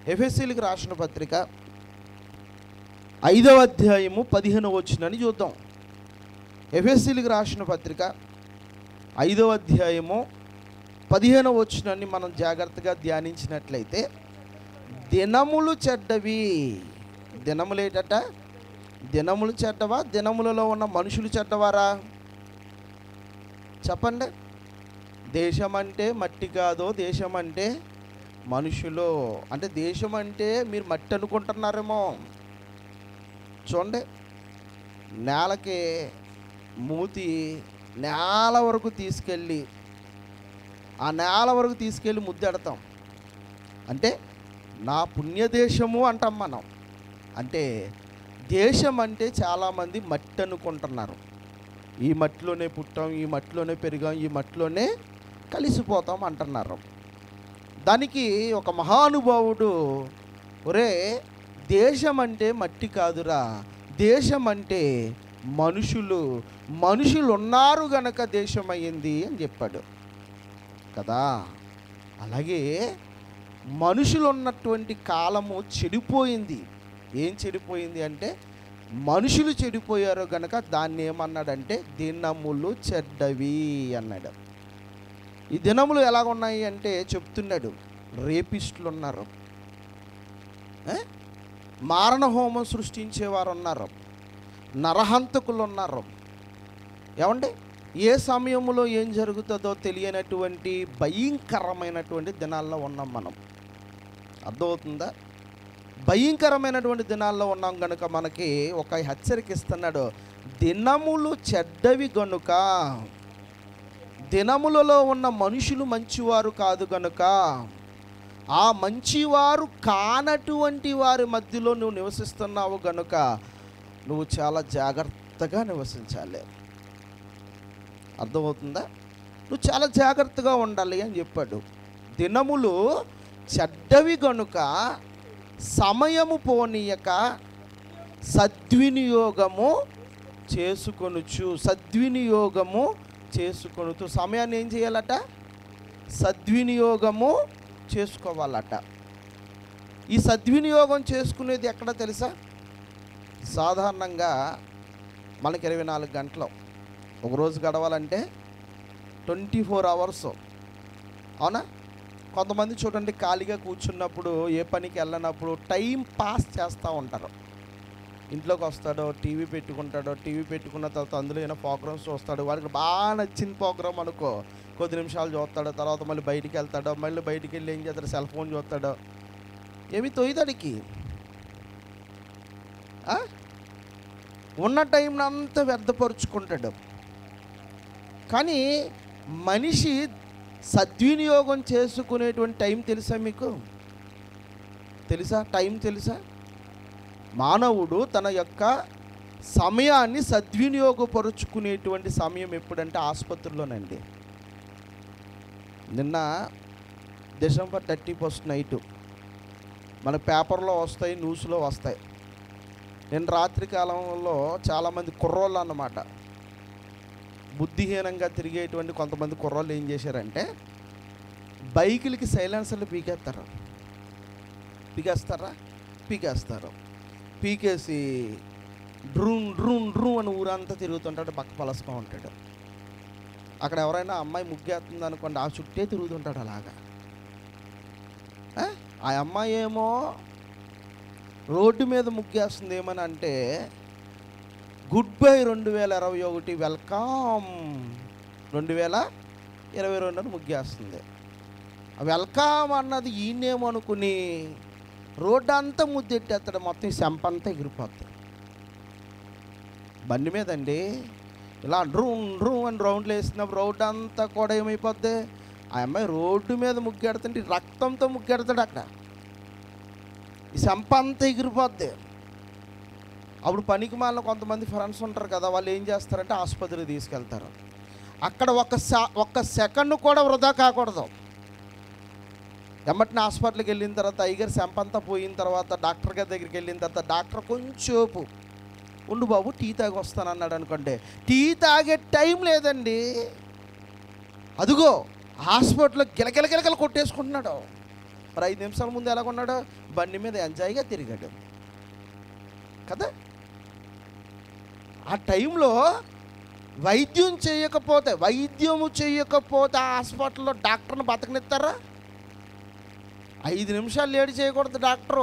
ఎఫెసీయులకు రాసిన పత్రిక 5వ అధ్యాయము 15వ వచనాన్ని చూద్దాం. ఎఫెసీయులకు రాసిన పత్రిక 5వ అధ్యాయము 15వ వచనాన్ని మనం జాగ్రత్తగా ధ్యానించినట్లయితే, దినములు చెడ్డవి. దినములు ఏంటట? దినములు చెడ్డవా? దినములలో ఉన్న మనుషులు చెడ్డవారా? చెప్పండి. దేశం అంటే మట్టి కాదో, దేశం అంటే మనుషులు. అంటే దేశం అంటే మీరు మట్టి అనుకుంటున్నారేమో. చూడండి, నేలకి మూతి నేల వరకు తీసుకెళ్ళి ఆ నేల వరకు తీసుకెళ్ళి ముద్దెడతాం. అంటే నా పుణ్యదేశము అంటాం మనం. అంటే దేశం అంటే చాలామంది మట్టి అనుకుంటున్నారు. ఈ మట్టిలోనే పుట్టాం, ఈ మట్టిలోనే పెరిగాం, ఈ మట్టిలోనే కలిసిపోతాం అంటున్నారు. దానికి ఒక మహానుభావుడు, ఒరే దేశం అంటే మట్టి కాదురా, దేశం అంటే మనుషులు, మనుషులు ఉన్నారు గనక దేశం అయ్యింది అని చెప్పాడు కదా. అలాగే మనుషులు ఉన్నటువంటి కాలము చెడిపోయింది. ఏం చెడిపోయింది అంటే మనుషులు చెడిపోయారు గనక దాన్ని ఏమన్నాడంటే దినములు చెడ్డవి అన్నాడు. ఈ దినములు ఎలాగున్నాయి అంటే చెప్తున్నాడు, రేపిస్టులు ఉన్నారు, మారణ హోమం సృష్టించేవారు ఉన్నారు, నరహంతకులు ఉన్నారు. ఏమండి, ఏ సమయంలో ఏం జరుగుతుందో తెలియనటువంటి భయంకరమైనటువంటి దినాల్లో ఉన్నాం మనం. అర్థమవుతుందా? భయంకరమైనటువంటి దినాల్లో ఉన్నాం గనుక మనకి ఒక హెచ్చరిక ఇస్తున్నాడు. దినములు చెడ్డవి గనుక, దినములలో ఉన్న మనుషులు మంచివారు కాదు గనుక, ఆ మంచివారు కానటువంటి వారి మధ్యలో నువ్వు నివసిస్తున్నావు గనుక నువ్వు చాలా జాగ్రత్తగా నివసించాలి. అర్థమవుతుందా? నువ్వు చాలా జాగ్రత్తగా ఉండాలి అని చెప్పాడు. దినములు చెడ్డవి గనుక సమయము పోనీయక సద్వినియోగము చేసుకొనుచు. సద్వినియోగము చేసుకొనుతూ సమయాన్ని ఏం చేయాలట? సద్వినియోగము చేసుకోవాలట. ఈ సద్వినియోగం చేసుకునేది ఎక్కడ తెలుసా? సాధారణంగా మనకి 24 గంటలు ఒకరోజు గడవాలంటే 24 అవర్స్, అవునా? కొంతమంది చూడండి, ఖాళీగా కూర్చున్నప్పుడు, ఏ పనికి వెళ్ళినప్పుడు టైం పాస్ చేస్తూ ఉంటారు. ఇంట్లోకి వస్తాడో టీవీ పెట్టుకుంటాడో, టీవీ పెట్టుకున్న తర్వాత అందులో ఏమైనా ప్రోగ్రామ్స్ చూస్తాడు. వాడికి బాగా నచ్చిన ప్రోగ్రామ్ అనుకో, కొద్ది నిమిషాలు చూస్తాడు, తర్వాత మళ్ళీ బయటికి వెళ్తాడో, మళ్ళీ బయటికి వెళ్ళి ఏం చేస్తాడు? సెల్ ఫోన్ చూస్తాడో. ఏమి తొయ్యదాడికి ఉన్న టైం అంతా వ్యర్థపరుచుకుంటాడు. కానీ మనిషి సద్వినియోగం చేసుకునేటువంటి టైం తెలుసా మీకు? తెలుసా? టైం తెలుసా? మానవుడు తన యొక్క సమయాన్ని సద్వినియోగపరుచుకునేటువంటి సమయం ఎప్పుడంటే ఆసుపత్రిలోనండి. నిన్న December 31 నైటు మన పేపర్లో వస్తాయి, న్యూస్లో వస్తాయి. నిన్న రాత్రి కాలంలో చాలామంది కుర్రోళ్ళు అన్నమాట, బుద్ధిహీనంగా తిరిగేటువంటి కొంతమంది కుర్రోళ్ళు ఏం చేశారంటే బైకులకి సైలెన్సర్లు పీకేస్తారు. పీకేసి డ్రూన్ డ్రూన్ డ్రూ అని ఊరంతా తిరుగుతుంటాడు, పక్క పలసగా ఉంటాడు. అక్కడ ఎవరైనా అమ్మాయి ముగ్గేస్తుంది అనుకోండి, ఆ చుట్టే తిరుగుతుంటాడు అలాగా. ఆ అమ్మాయి ఏమో రోడ్డు మీద ముగ్గేస్తుంది. ఏమని అంటే గుడ్ బై 2021, వెల్కమ్ 2022 అని ముగ్గేస్తుంది. వెల్కమ్ అన్నది ఈయనేమనుకుని రోడ్డు అంతా ముద్దెట్టేస్తాడు, మొత్తం సెంపంతా ఎగిరిపోతుంది. బండి మీద అండి ఇలా డ్రూన్ డ్రూన్ అని రౌండ్లు వేసినప్పుడు రోడ్డు అంతా కూడా ఏమైపోద్ది? ఆ అమ్మాయి రోడ్డు మీద ముగ్గెడుతుంటే రక్తంతో ముగ్గెడతాడు. అక్కడ ఈ సెంపంతా ఎగిరిపోద్ది. అప్పుడు పనికి మాలిన కొంతమంది ఫ్రెండ్స్ ఉంటారు కదా, వాళ్ళు ఏం చేస్తారంటే ఆసుపత్రికి తీసుకెళ్తారు. అక్కడ ఒక్క సెకండ్ కూడా వృధా కాకూడదు. ఎమ్మటిని హాస్పిటల్కి వెళ్ళిన తర్వాత అయ్యగారు సెంపంతా పోయిన తర్వాత డాక్టర్ గారి దగ్గరికి వెళ్ళిన తర్వాత డాక్టర్ కొంచెంసేపు ఉండు బాబు టీ తాగి వస్తానన్నాడు అనుకోండి, టీ తాగే టైం లేదండి. అదిగో హాస్పిటల్లో గిలగిలగిలగలు కొట్టేసుకుంటున్నాడు. మరి 5 నిమిషాల ముందు ఎలాగున్నాడు? బండి మీద ఎంజాయ్గా తిరిగాడు కదా. ఆ టైంలో వైద్యము చేయకపోతే హాస్పిటల్లో డాక్టర్ని బతకనిస్తారా? 5 నిమిషాలు లేట్ చేయకూడదు డాక్టరు.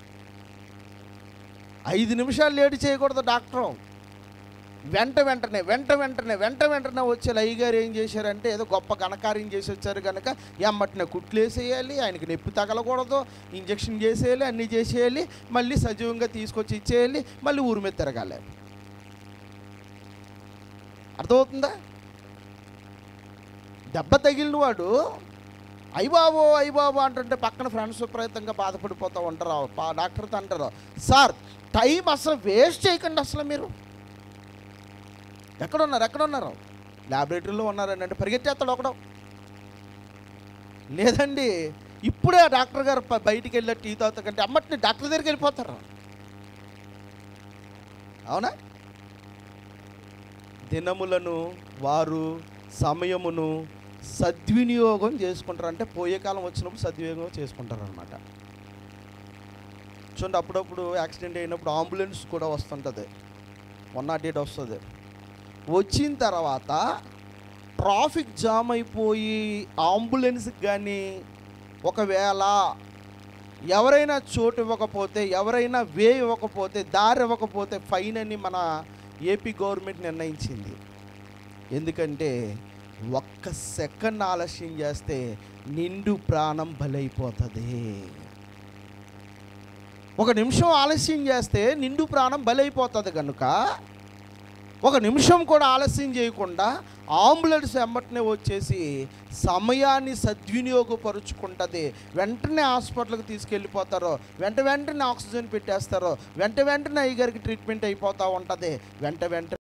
5 నిమిషాలు లేట్ చేయకూడదు డాక్టరు. వెంట వెంటనే వచ్చే అయ్యగారు ఏం చేశారంటే, ఏదో గొప్ప ఘనకార్యం చేసి వచ్చారు కనుక ఎమ్మటినే కుట్లు వేసేయాలి, ఆయనకి నొప్పి తగలకూడదు, ఇంజక్షన్ చేసేయాలి, అన్నీ చేసేయాలి, మళ్ళీ సజీవంగా తీసుకొచ్చి ఇచ్చేయాలి, మళ్ళీ ఊరి మీద తిరగాలి. అర్థమవుతుందా? దెబ్బ తగిలిన వాడు అయ్యబాబో అంటుంటే పక్కన ఫ్రెండ్స్ విపరీతంగా బాధపడిపోతూ ఉంటారు. డాక్టర్తో అంటారు, సార్ టైం అసలు వేస్ట్ చేయకండి, అసలు మీరు ఎక్కడున్నారు? ల్యాబొరేటరీలో ఉన్నారండి అంటే పరిగెత్తేస్తాడు ఒకడు. లేదండి ఇప్పుడే డాక్టర్ గారు బయటికి వెళ్ళి టీ తాగుతాకంటే అమ్మటిని డాక్టర్ దగ్గరికి వెళ్ళిపోతారు. అవునా? దినములను వారు సమయమును సద్వినియోగం చేసుకుంటారు. అంటే పోయే కాలం వచ్చినప్పుడు సద్వినియోగం చేసుకుంటారు అనమాట. చూడండి, అప్పుడప్పుడు యాక్సిడెంట్ అయినప్పుడు అంబులెన్స్ కూడా వస్తుంటుంది, 108 వస్తుంది. వచ్చిన తర్వాత ట్రాఫిక్ జామ్ అయిపోయి అంబులెన్స్కి కానీ ఒకవేళ ఎవరైనా చోటు ఇవ్వకపోతే, ఎవరైనా వే ఇవ్వకపోతే, దారి ఇవ్వకపోతే ఫైన్ అని మన ఏపీ గవర్నమెంట్ నిర్ణయించింది. ఎందుకంటే 1 సెకండ్ ఆలస్యం చేస్తే నిండు ప్రాణం బలైపోతుంది. 1 నిమిషం ఆలస్యం చేస్తే నిండు ప్రాణం బలైపోతుంది కనుక 1 నిమిషం కూడా ఆలస్యం చేయకుండా అంబులెన్స్ వెంబటనే వచ్చేసి సమయాన్ని సద్వినియోగపరుచుకుంటుంది. వెంటనే హాస్పిటల్కి తీసుకెళ్ళిపోతారు, వెంటనే ఆక్సిజన్ పెట్టేస్తారు, వెంటనే అయ్యగారికి ట్రీట్మెంట్ అయిపోతూ ఉంటుంది. వెంట